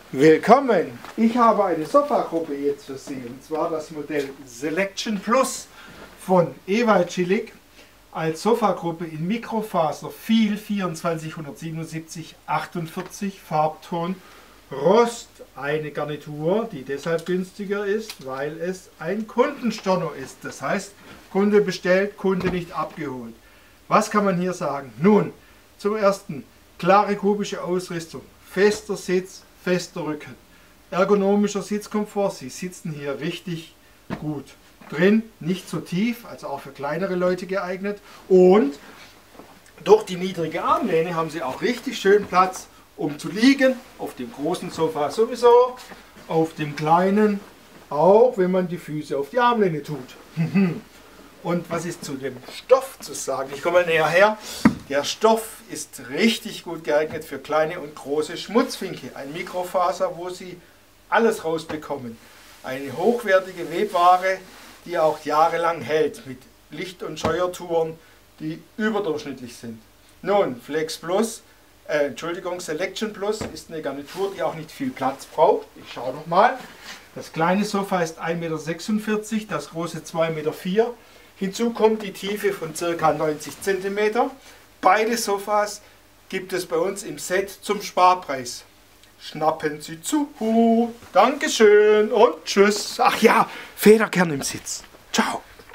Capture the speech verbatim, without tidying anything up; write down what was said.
Willkommen! Ich habe eine Sofagruppe jetzt für Sie, und zwar das Modell Selection Plus von Ewald Schillig als Sofagruppe in Mikrofaser Viel vierundzwanzig siebenundsiebzig achtundvierzig Farbton Rost. Eine Garnitur, die deshalb günstiger ist, weil es ein Kundenstorno ist. Das heißt, Kunde bestellt, Kunde nicht abgeholt. Was kann man hier sagen? Nun, zum ersten, klare kubische Ausrüstung, fester Sitz, fester Rücken, ergonomischer Sitzkomfort. Sie sitzen hier richtig gut drin, nicht so tief, also auch für kleinere Leute geeignet. Und durch die niedrige Armlehne haben Sie auch richtig schön Platz, um zu liegen. Auf dem großen Sofa sowieso, auf dem kleinen auch, wenn man die Füße auf die Armlehne tut. Und was ist zu dem Stoff zu sagen? Ich komme mal näher her. Der Stoff ist richtig gut geeignet für kleine und große Schmutzfinke. Ein Mikrofaser, wo Sie alles rausbekommen. Eine hochwertige Webware, die auch jahrelang hält, mit Licht- und Scheuertouren, die überdurchschnittlich sind. Nun, Flex Plus, äh, Entschuldigung, Selection Plus ist eine Garnitur, die auch nicht viel Platz braucht. Ich schaue noch mal. Das kleine Sofa ist ein Meter sechsundvierzig, das große zwei Meter vier. Hinzu kommt die Tiefe von ca. neunzig Zentimeter. Beide Sofas gibt es bei uns im Set zum Sparpreis. Schnappen Sie zu. Dankeschön und tschüss. Ach ja, Federkern im Sitz. Ciao.